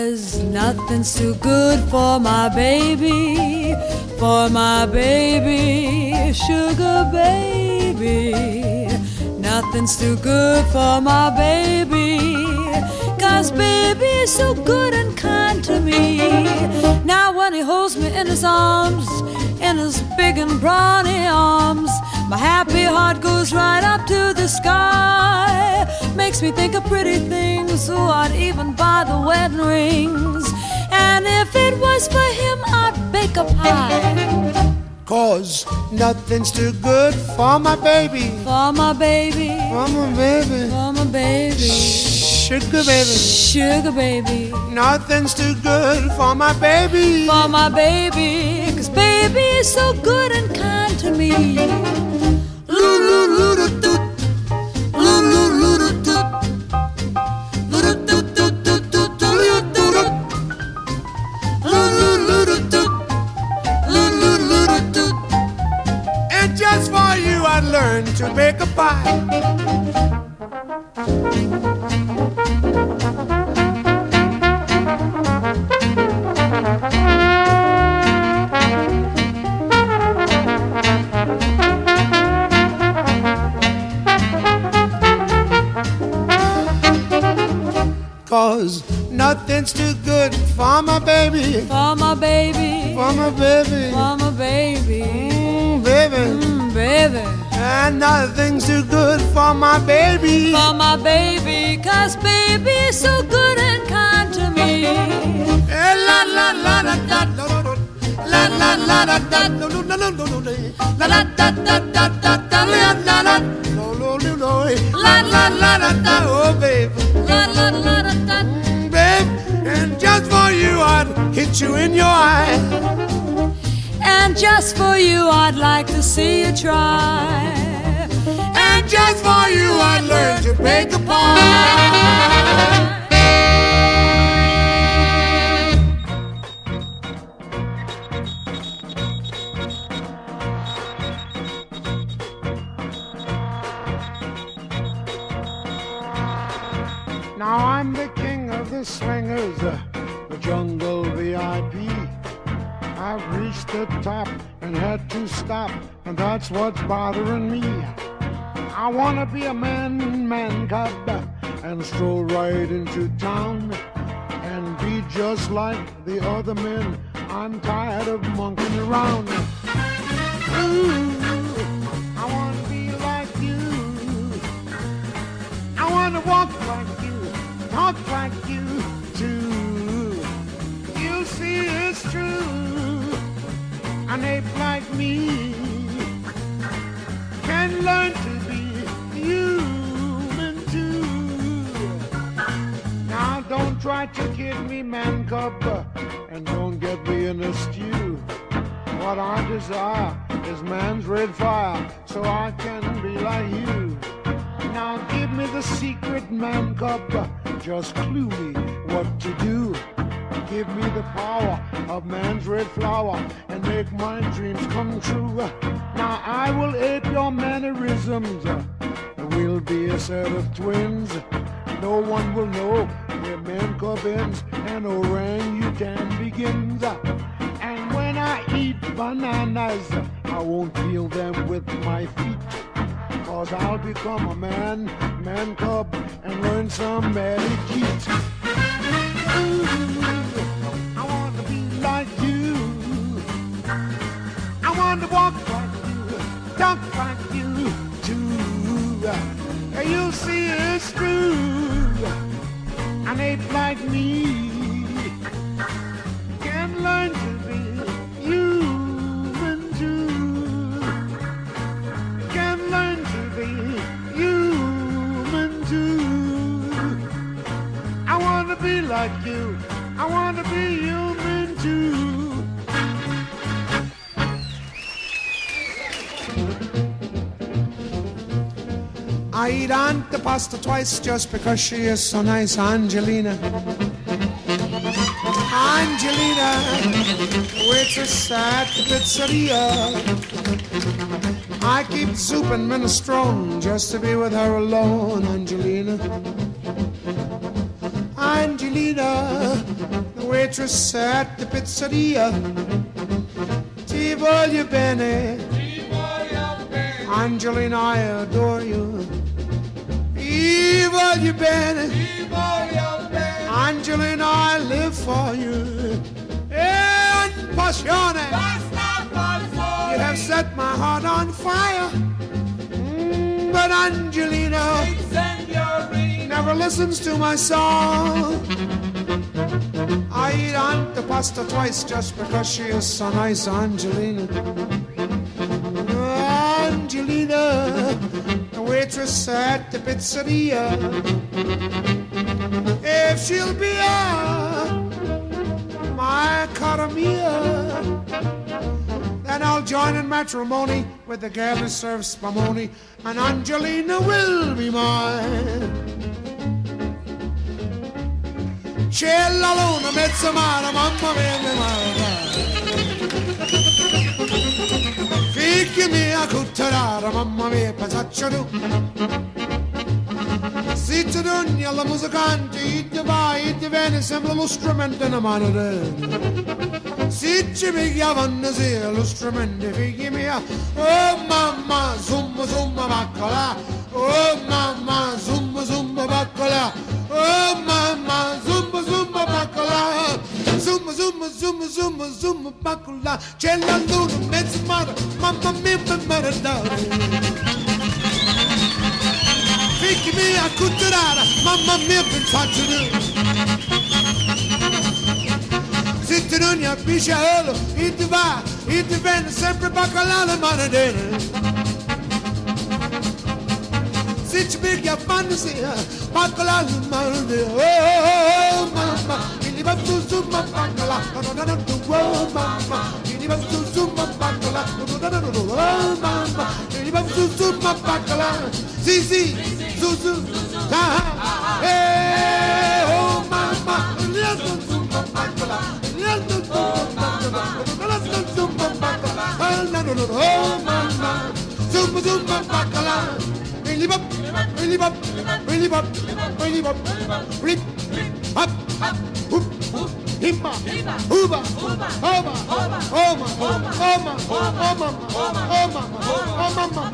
'cause nothing's too good for my baby, sugar baby. Nothing's too good for my baby, 'cause baby's so good and kind to me. Now when he holds me in his arms, in his big and brawny arms, my happy heart goes right up to the sky. Makes me think of pretty things, so I'd even buy the wedding rings. And if it was for him, I'd bake a pie. 'Cause nothing's too good for my baby, for my baby, for my baby, for my baby, sugar baby, sugar baby. Nothing's too good for my baby, for my baby, 'cause baby is so good and kind to me. And just for you I'd learn to bake a pie. Cause nothing's too good for my baby, for my baby, for my baby, for my baby, baby, baby. And nothing's too good for my baby, for my baby, 'cause baby is so good and kind to me. La la la la da la la la la da no no no no no la la da da da da da la la la no no no la la la la da oh babe, la la la la da babe. And just for you I'd hit you in your eye. And just for you I'd like to see you try. And just for you I'd learn to bake a pie. Now I'm the king of the swingers, the jungle VIP. I've reached the top and had to stop, and that's what's bothering me. I wanna be a man cub and stroll right into town and be just like the other men. I'm tired of monkeying around. Ooh, I wanna be like you. I wanna walk like you, talk like you too. You see, it's true. An ape like me can learn to be human too. Now don't try to kid me, man cub, and don't get me in a stew. What I desire is man's red fire, so I can be like you. Now give me the secret, man cub, just clue me what to do. Give me the power of man's red flower and make my dreams come true. Now I will ape your mannerisms. We'll be a set of twins. No one will know where man cub ends and orangutan begins. And when I eat bananas, I won't peel them with my feet. 'Cause I'll become a man cub, and learn some etiquette. I want to be like you. I want to walk like you, talk like you too. You see, it's true. An ape like me can learn to be human too. Can learn to be human too. I want to be like you. I want to be human too. I eat antipasta twice just because she is so nice, Angelina. Angelina, waitress at the pizzeria. I keep soup and minestrone just to be with her alone, Angelina. Angelina, waitress at the pizzeria. Ti voglio bene, Angelina, I adore you. Ti voglio bene, Angelina, I live for you. And passione, you have set my heart on fire. But Angelina never listens to my song. I eat antipasta twice just because she is so nice, Angelina. Angelina, the waitress at the pizzeria. If she'll be my cara mia, then I'll join in matrimony with the girl who serves spumoni, and Angelina will be mine. C'è la luna, mezza mare, mamma mia, mi mare. Figli mia, cutterara, mamma mia, pasaccia tu. Zitta d'ogni alla musicante, idde vai, idde viene, sembra lo strumento in mano dentro. Si ci pigliavano sì, lo strumento, figli mia. Oh mamma, zumba, zumba, baccola. Oh mamma, zumba, zumba, baccola. Oh mamma, zumba, zumba, baccola. Zumba, zumba, zumba, zumba, zumba, baccola. C'è la luna, mezza mare, mamma mia, mi maradare. Figli mia, cutterara, mamma mia, pensaccio tu. Zitta d'ogni pisciolo, e ti va, e ti viene sempre baccola la manadena. Se ci piglia fantasia, baccola la manadena. Oh mamma, mi va su su ma baccola, oh mamma, mi va su su ma baccola, oh mamma, mi va su su ma baccola. Sì, sì, su su, oh mamma, mi va su su ma baccola. Oh mamma, zumba zumba bacala, really bop, really bop, really bop, really bop, rip, hop, hoop, himba, hooba, hoba, homa, homa, homa, homa, homa, homa, homa,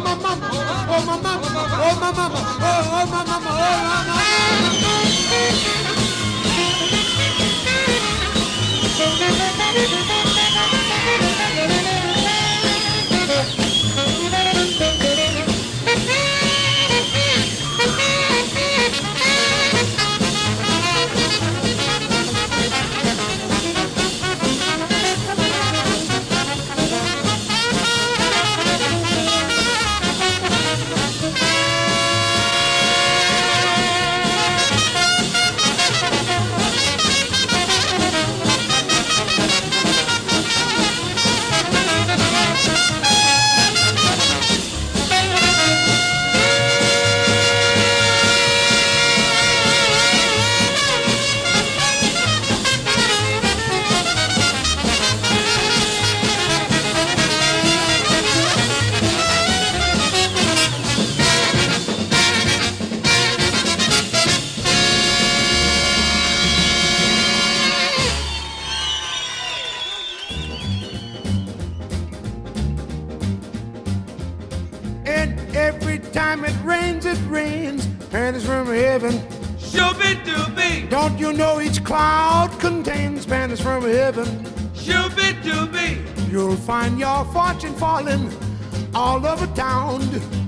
Panties from heaven. Shooby-dooby. Don't you know each cloud contains panties from heaven? Shooby-dooby. You'll find your fortune falling all over town.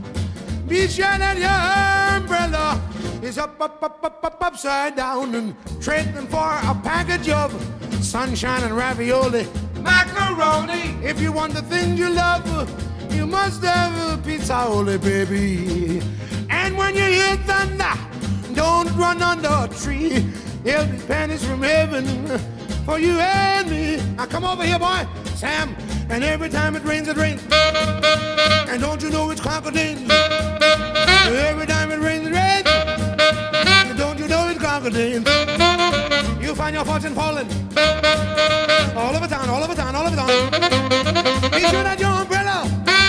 Be sure that your umbrella is upside down, and trade them for a package of sunshine and ravioli. Macaroni. If you want the things you love, you must have a pizza-oli, baby. And when you hear thunder, don't run under a tree. There'll be panties from heaven for you and me. Now come over here, boy, Sam. And every time it rains, it rains. And don't you know it's crocodiles? Every time it rains, it rains. And don't you know it's crocodiles? You'll find your fortune falling all over town, all over town, all over town. Be sure that your umbrella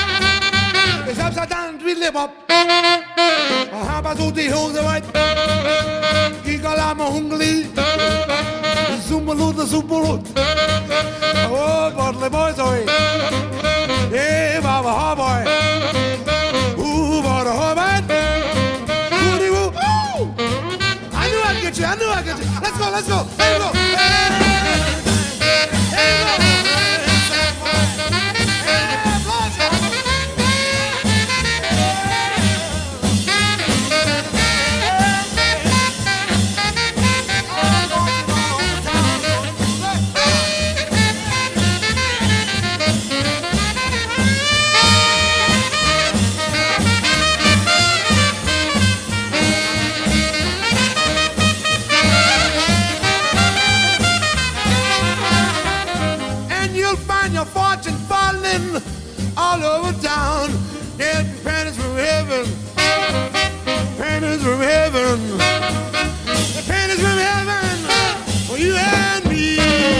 is upside down, tweedly bop. Habas ut die Hose weit, Gigalama Hungli, Zoom maluta subulut. Oh, bottle boys, oi. Hey, Baba, ha boy. Ooh, Baba, ha man. Woody woo. Ooh. I knew I'd get you. I knew I'd get you. Let's go. Let's go. There you go. There you go. Your fortune falling all over town. Get pennies from heaven, pennies from heaven, pennies from heaven for you and me.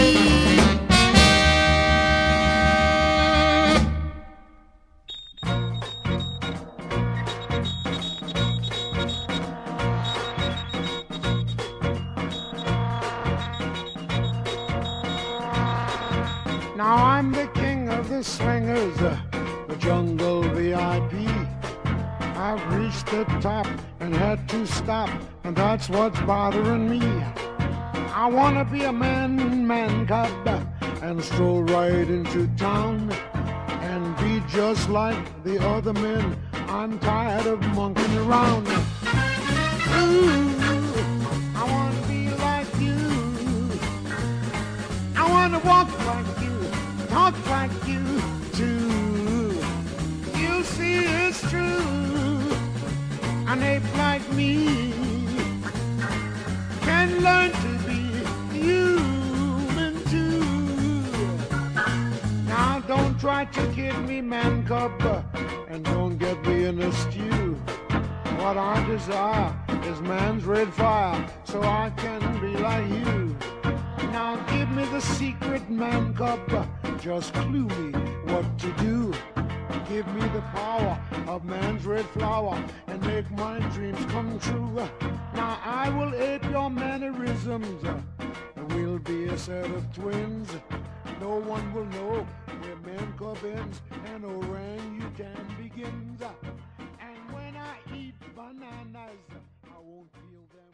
Now I'm the king of the swingers, the jungle VIP. I've reached the top and had to stop, and that's what's bothering me. I wanna be a man cub and stroll right into town and be just like the other men. I'm tired of monkeying around. Ooh, I wanna be like you. I wanna walk like you, talk like you too. You see it's true. An ape like me can learn to be human too. Now don't try to kid me, man cub, and don't get me in a stew. What I desire is man's red fire, so I can be like you. Now give me the secret, man cub, just clue me what to do. Give me the power of man's red flower and make my dreams come true. Now I will ape your mannerisms, and we'll be a set of twins. No one will know where man cub ends and orangutan begins. And when I eat bananas, I won't feel them.